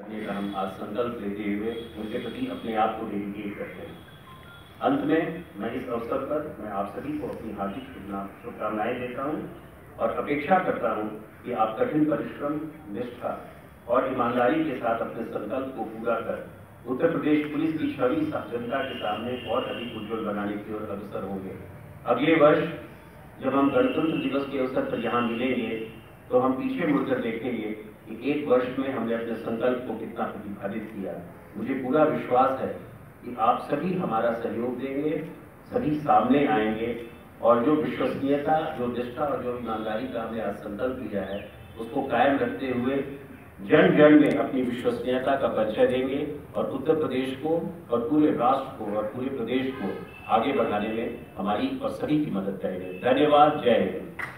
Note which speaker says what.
Speaker 1: करने का हम आज संकल्प लेते हुए उनके प्रति अपने आप को डेडिकेट करते हैं। अंत में मैं इस अवसर पर मैं आप सभी को अपनी हार्दिक शुभकामनाएं देता हूं और अपेक्षा करता हूं कि आप कठिन परिश्रम, निष्ठा और ईमानदारी के साथ अपने संकल्प को पूरा कर उत्तर प्रदेश पुलिस की छवि जनता के सामने और अधिक उज्जवल बनाने की ओर अग्रसर होंगे। अगले वर्ष जब हम गणतंत्र दिवस के अवसर पर यहाँ मिलेंगे तो हम पीछे मुड़कर देखेंगे कि एक वर्ष में हमने अपने संकल्प को कितना प्रतिपादित किया। मुझे पूरा विश्वास है कि आप सभी हमारा सहयोग देंगे, सभी सामने आएंगे और जो विश्वसनीयता, जो निष्ठा और जो ईमानदारी का हमने आज संकल्प लिया है उसको कायम रखते हुए जन जन में अपनी विश्वसनीयता का परिचय देंगे और उत्तर प्रदेश को और पूरे राष्ट्र को और पूरे प्रदेश को आगे बढ़ाने में हमारी और सभी की मदद करेंगे। धन्यवाद। जय हिंद।